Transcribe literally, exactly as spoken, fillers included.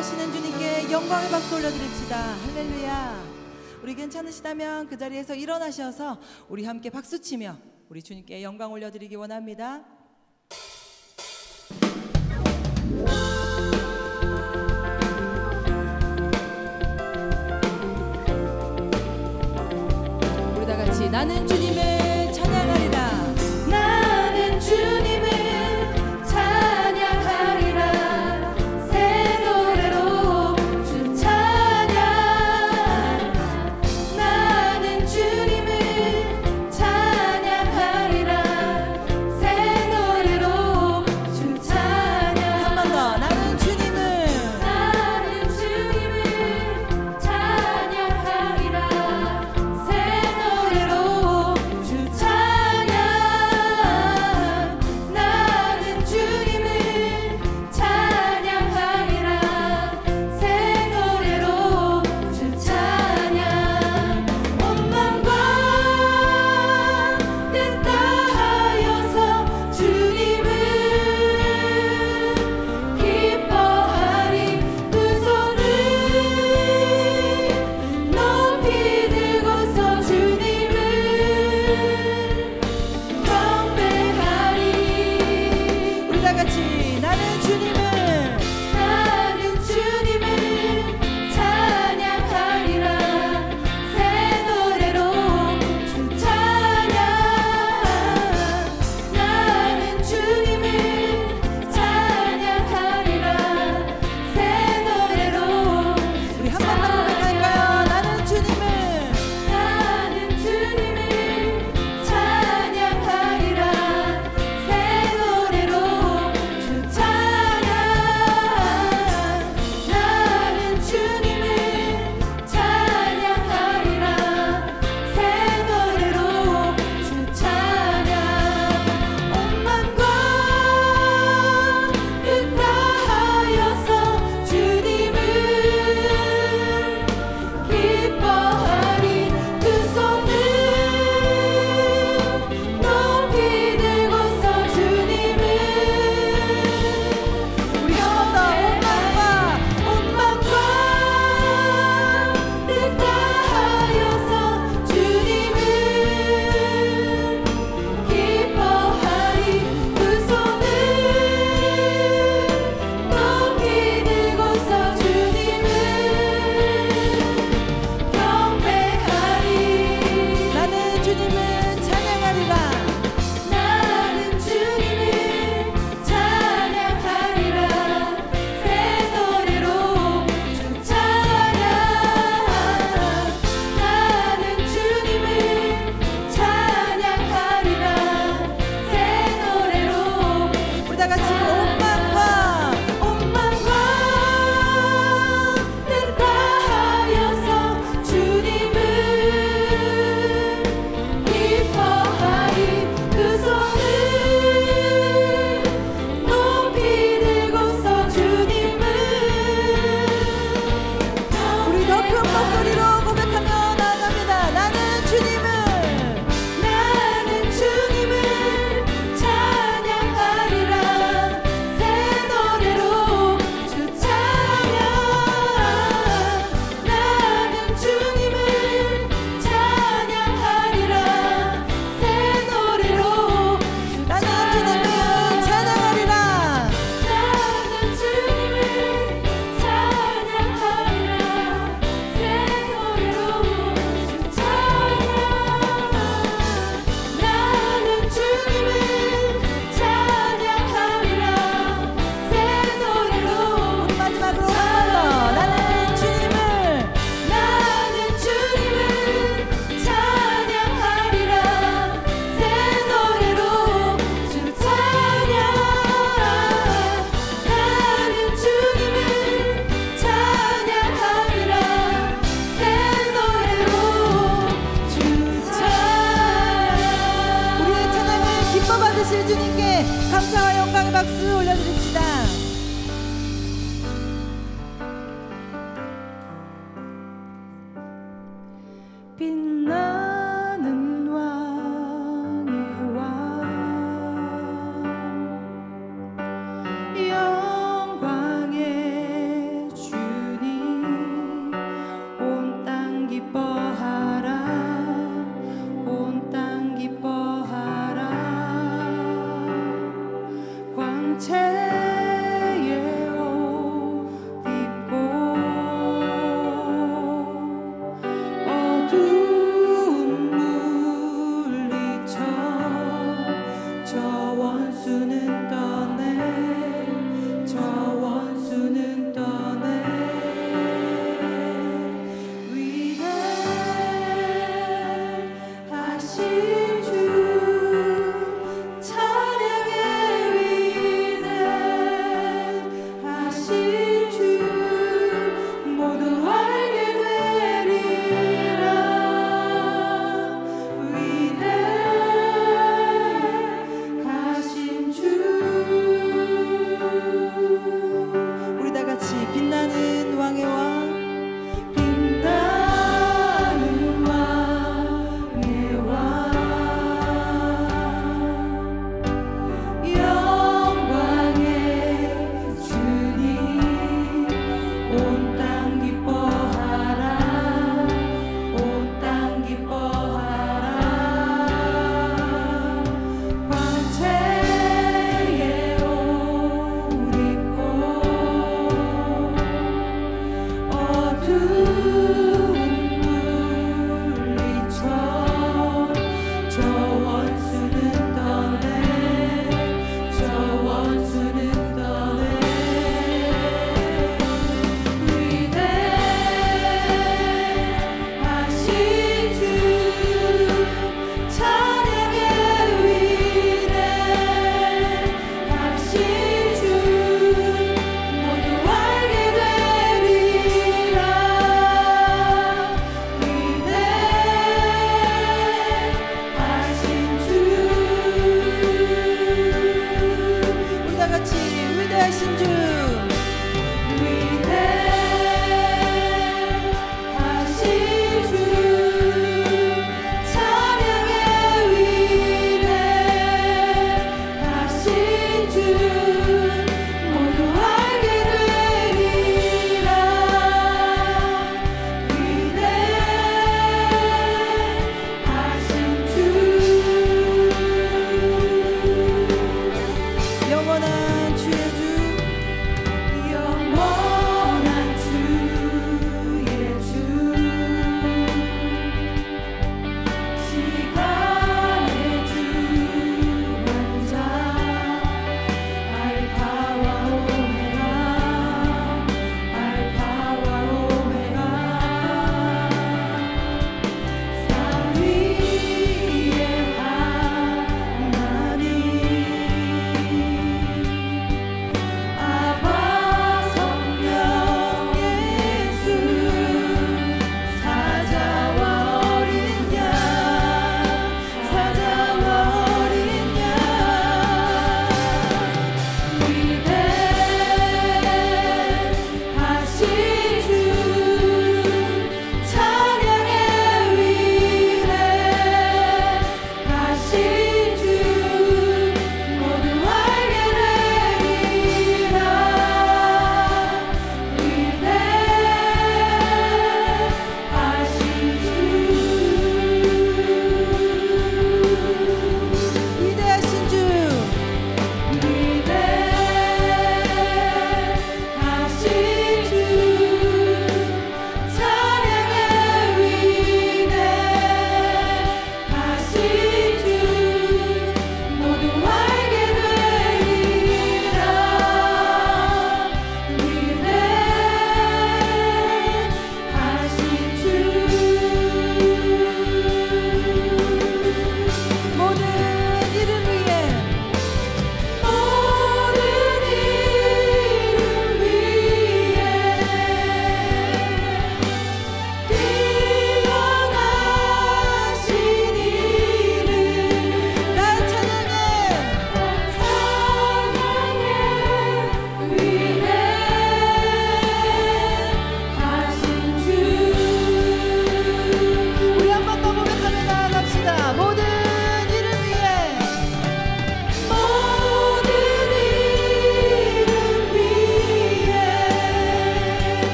사랑하시는 주님께 영광의 박수 올려드립시다. 할렐루야. 우리 괜찮으시다면 그 자리에서 일어나셔서 우리 함께 박수치며 우리 주님께 영광 올려드리기 원합니다. 우리 다 같이 나는 주님을 찬양하리라. 나는 주님을 찬양하리라. 새 노래로 주 찬양. 나는 주님을 찬양하리라. 새 노래로 주 찬양. 한 번 더. 나는 주님을 나는 주님을 찬양하리라. 새 노래로 주 찬양. 나는 주님을 찬양하리라. 새 노래로 주 찬양. 온 맘과 뜻 다하여서 주님을 기뻐하리. 두 손을 높이 들고서 주님을 경배하리. 우리 다 같이 나는 주님을 나는 주님을 찬양하리라. 새 노래로 주 찬양. 나는 주님을 찬양하리라. 새 노래로 우리 한 번만 고백할까요? 나는 주님을 나는 주님을 찬양하리라. 새 노래로 주 찬양. 나는 주님을 찬양하리라. 새 노래로 주 찬양. 온 맘과 뜻 다하여서 주님을 기뻐하리. 두 손을 높이 들고서 주님을 우리 한 번 더. 온 맘과 온 맘과 뜻 다하여서 주님을 기뻐하리. 두 손을 높이 들고서 주님을 경배하리. 나는 주님을 찬양하리라. 나는 주님을 찬양하리라. 새 노래로 주 찬양. 나는 주님을 찬양하리라. 새 노래로 우리 다 같이 온 맘과 온 맘과 뜻 다하여서 주님을 기뻐하리. 두 손을 높이 들고서 주님을 우리 더 큰 목소리로 고백하며 나아갑니다. 나는 주님을 나는 주님을 찬양하리라. 새 노래로 주 찬양. 나는 주님을 찬양하리라. 새 노래로 나는 주님을 찬양하리라. 나는 주님을 찬양하리라. 새 노래로 주 찬양. 나는 주님을 찬양하리라. 새 노래로 우리 마지막으로 한 번 더. 나는 주님을 나는 주님을 찬양하리라. 새 노래로 주 찬양. 나는 주님을 찬양하리라. 새 노래로 주 찬양. 우리의 찬양을 기뻐 받으실 주님께 감사와 영광의 박수 올려드립시다.